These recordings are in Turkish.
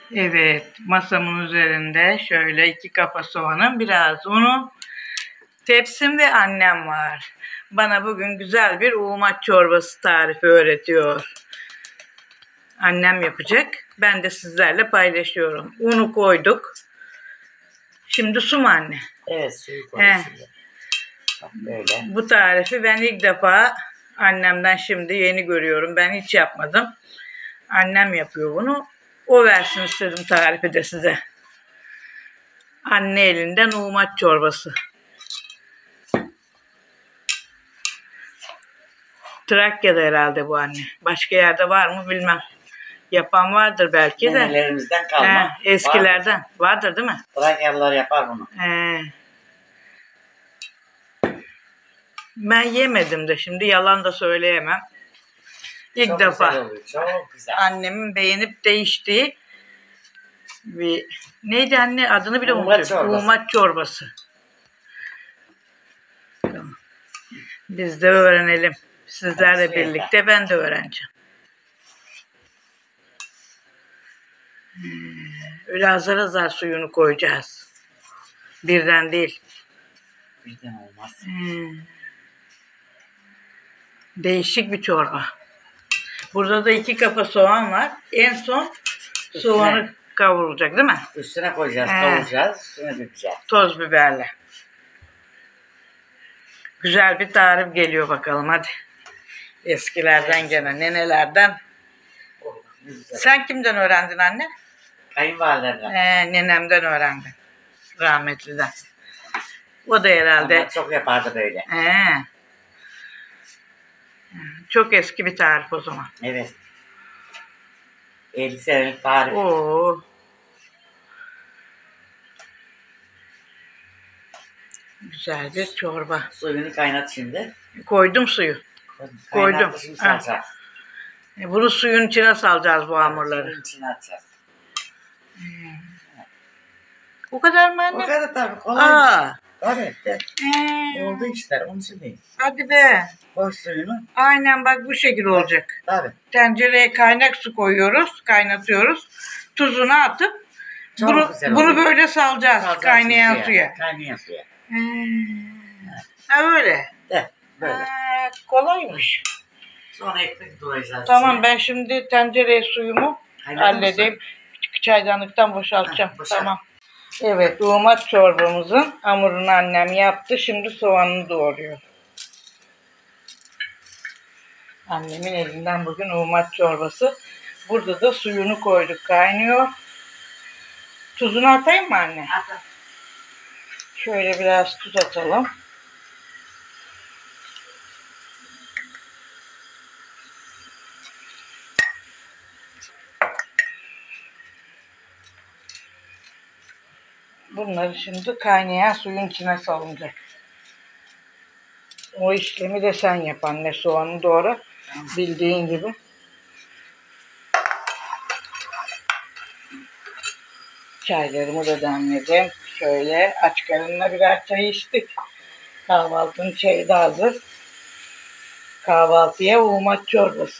Evet, masamın üzerinde şöyle 2 kafa soğanın biraz unu, tepsim ve annem var. Bana bugün güzel bir uğmaç çorbası tarifi öğretiyor. Annem yapacak. Ben de sizlerle paylaşıyorum. Unu koyduk. Şimdi su mu anne? Evet, suyu koyuyoruz şimdi. Bak böyle. Bu tarifi ben ilk defa annemden şimdi yeni görüyorum. Ben hiç yapmadım. Annem yapıyor bunu. O versin istedim tarifi de size. Anne elinden uğmaç çorbası. Trakya'da herhalde bu anne. Başka yerde var mı bilmem. Yapan vardır belki de. Nenelerimizden kalma. Eskilerden. Vardır değil mi? Trakyalılar yapar bunu. Ben yemedim de şimdi yalan da söyleyemem. İlk çok defa güzel oluyor, çok güzel. Annemin beğenip değiştiği bir neydi anne adını bile unutuyorum. Uğmaç çorbası. Tamam. Biz de öğrenelim. Sizlerle birlikte ben de öğreneceğim. Öyle azar azar suyunu koyacağız. Birden değil. Birden olmaz. Değişik bir çorba. Burada da 2 kafa soğan var. En son soğanı kavrulacak değil mi? Üstüne koyacağız, kavuracağız, üstüne dökeceğiz. Toz biberle. Güzel bir tarif geliyor bakalım hadi. Eskilerden gene, nenelerden. Sen kimden öğrendin anne? Kayınvalidemden. Nenemden öğrendim. Rahmetliden. O da herhalde. Ama çok yapardı böyle. Çok eski bir tarif o zaman. Evet. 50 senelik tarif. Oo. Güzel bir çorba. Suyunu kaynat şimdi. Koydum suyu. Koydum. Şimdi salacağız. Bunu suyun içine salacağız bu hamurları. Suyun içine atacağız. O kadar mı anne? O kadar tabii, kolaymış. Tabii. Oldu işte, onun için değil. Hadi be. Koy suyunu. Aynen bak bu şekil olacak. Tabii. Tencereye kaynak su koyuyoruz, kaynatıyoruz. Tuzunu atıp bunu böyle salacağız kaynayan suya. Kaynayan suya. Ha öyle. Böyle. Kolaymış. Sonra ekmek doğrayacağız. Tamam ben şimdi tencereye suyumu halledeyim. Çaydanlıktan boşaltacağım. Tamam. Evet, uğmaç çorbamızın hamurunu annem yaptı. Şimdi soğanını doğruyor. Annemin elinden bugün uğmaç çorbası. Burada da suyunu koyduk, kaynıyor. Tuzunu atayım mı anne? At. Şöyle biraz tuz atalım. Bunları şimdi kaynayan suyun içine salınacak. O işlemi de sen yap anne. Soğanı doğra. Bildiğin gibi. Çaylarımı da demledim. Şöyle aç karnına birer çay içtik. Kahvaltının çayı da hazır. Kahvaltıya uğmaç çorbası.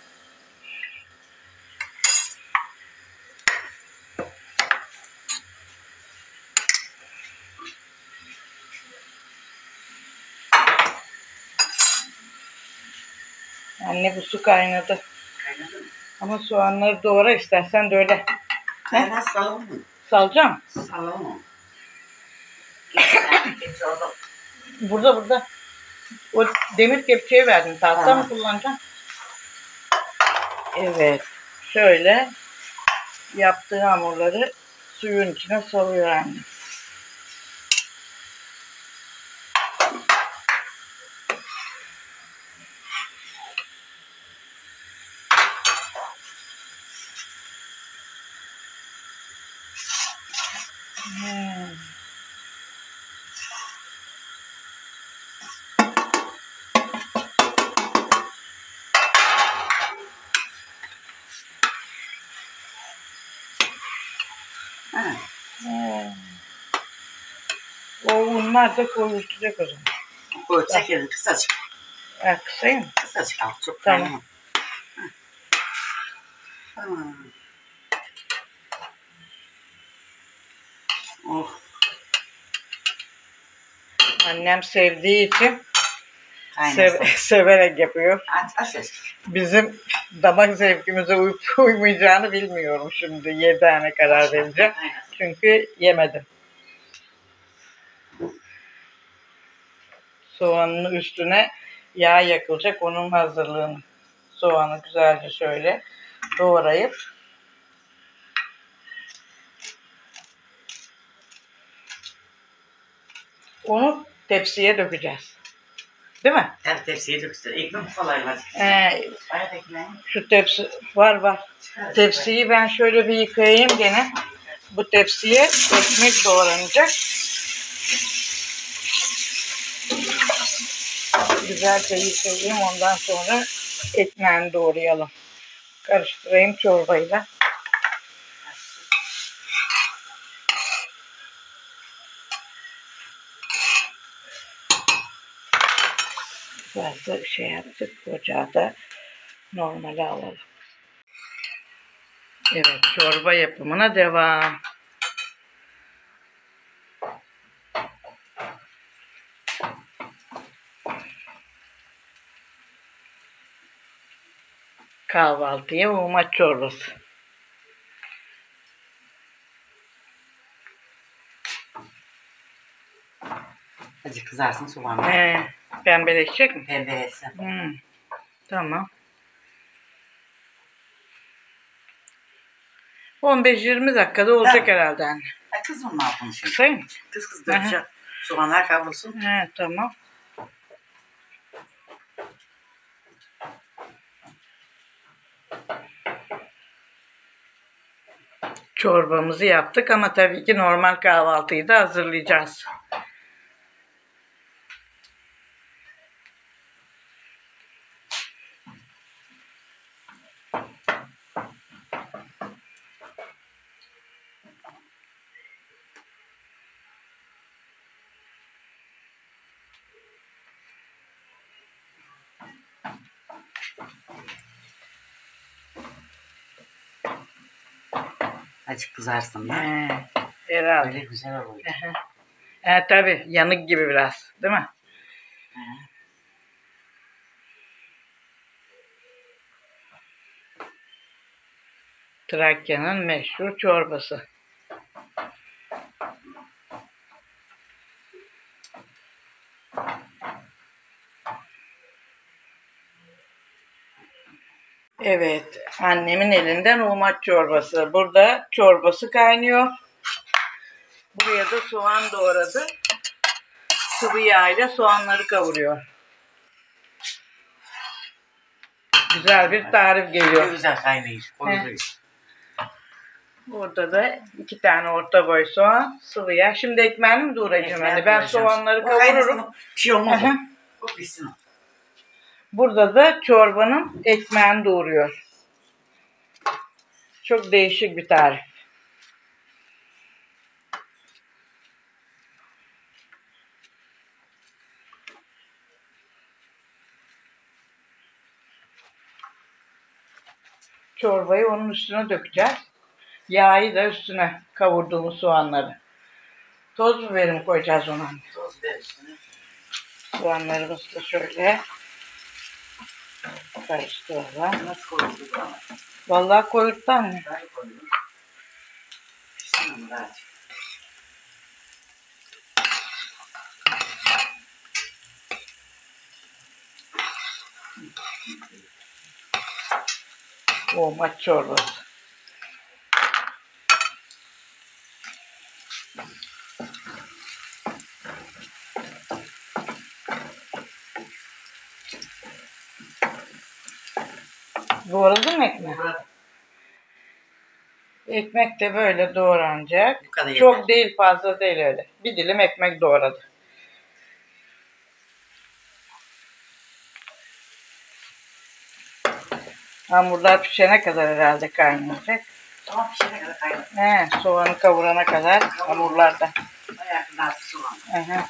Anne bu su kaynadı. Kaynadı mı? Ama soğanları doğra istersen de öyle. Kaynar salalım mı? Salacağım. Salalım mı? Burada. O demir kepçeyi verdim. Tahta mı kullanacağım? Evet. Şöyle yaptığı hamurları suyun içine salıyor anne. O unlar da koyulacak o zaman. Koyacak yerim kısacık. Kısayım. Kısacık al. Çok tamam. Tamam. Oh. Annem sevdiği için Kaynasın. severek yapıyor. Aç. Bizim damak zevkimize uymayacağını bilmiyorum şimdi yediğine karar vereceğim. Çünkü yemedim. Soğanın üstüne yağ yakılacak. Onun hazırlığını. Soğanı güzelce şöyle doğrayıp onu tepsiye dökeceğiz. Değil mi? Evet, tepsiye döksün. Ekmek kolay var. Şu tepsi var. Tepsiyi ben şöyle bir yıkayayım gene. Bu tepsiye ekmek doğranacak. Güzelce yıkayayım, ondan sonra ekmeğini doğrayalım. Karıştırayım çorbayla. Biraz şey yaptık, ocağı da normale alalım. Evet, çorba yapımına devam. Kahvaltıya umaç çorbası. Azıcık kızarsın soğanla. Pembeleşecek mi? Pembeleşsin. Tamam. 15-20 dakikada olacak herhalde anne. Kız mı yapın şimdi? Kısayım mı? Kız döveceğim. Soğanlar kavrulsun. Tamam. Çorbamızı yaptık ama tabii ki normal kahvaltıyı da hazırlayacağız. Azıcık kızarsın ya. Herhalde. Öyle güzel oluyor. Tabii yanık gibi biraz, değil mi? Trakya'nın meşhur çorbası. Evet, annemin elinden umaç çorbası. Burada çorbası kaynıyor. Buraya da soğan doğradı. Sıvı yağ ile soğanları kavuruyor. Güzel bir tarif geliyor. Güzel kaynayış. Burada da 2 tane orta boy soğan, sıvı yağ. Şimdi ekmeğini mi doğrayacağım? Yani ben soğanları kavururum. Bir şey olmaz. O pişsin. Burada da çorbanın ekmeğini doğruyor. Çok değişik bir tarif. Çorbayı onun üstüne dökeceğiz. Yağı da üstüne kavurduğumuz soğanları. Toz biberi mi koyacağız ona? Toz biber üstüne. Soğanlarımızı da şöyle karıştıralım. Nasıl koyulur ama? Vallahi koyurttu anne. Ben koyuyorum. Pişsin onu da azıcık. Umaç çorbası. Doğradın mı ekmeği? Ekmek de böyle doğranacak. Çok yeter. Değil, fazla değil öyle. Bir dilim ekmek doğradı. Hamurlar pişene kadar herhalde kaynayacak. Tamam, pişene kadar kaynayacak. Soğanı kavurana kadar hamurlarda. Bayağı kızarsın soğan.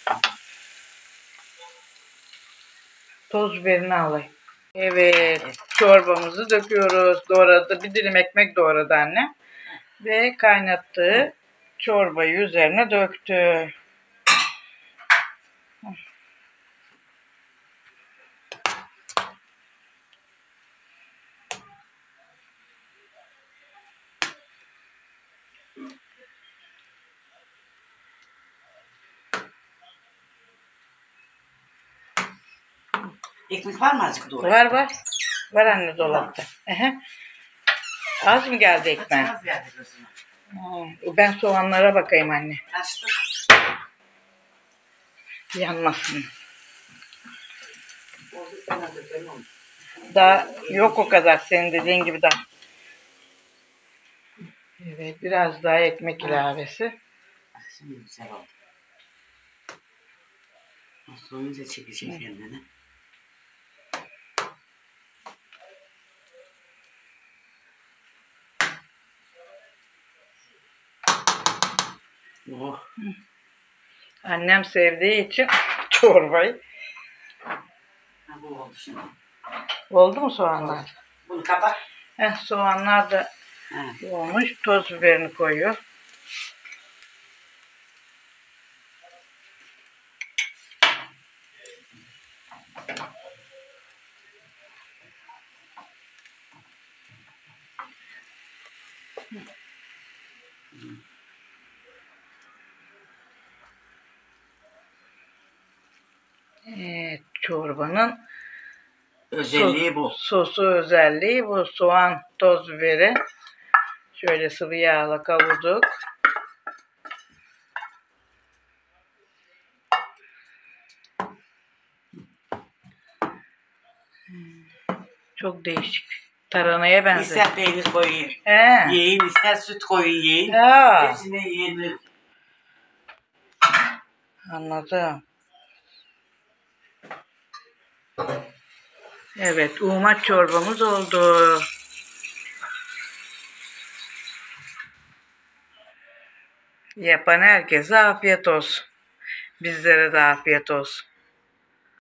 Toz biberini alayım. Evet, çorbamızı döküyoruz. Doğradı, bir dilim ekmek doğradı anne. Ve kaynattığı çorbayı üzerine döktü. Ekmek var mı azıcık doğru? Var var. Var anne dolapta. Az mı geldi ekmeğin? Az geldi gözüme. Ben soğanlara bakayım anne. Açtım. Yanmasın. Oldu sana da ben oldu. Daha yok o kadar senin dediğin gibi daha. Evet biraz daha ekmek ilavesi. Şimdi güzel oldu. Soğuyunca çekecek kendini. Oh. Annem sevdiği için çorbayı. Bu oldu şimdi. Oldu mu soğanlar? Bunu kapat. Soğanlar da olmuş. Toz biberini koyuyor. Çorbanın özelliği bu. Sosu özelliği bu. Soğan, toz biberi. Şöyle sıvı yağla kavurduk. Çok değişik. Taranaya benziyor. İster peynir koyayım. Yiyin, ister süt koyun yiyin. Hepsine yenir. Anladım. Evet, uğmaç çorbamız oldu. Yapan herkese afiyet olsun. Bizlere de afiyet olsun.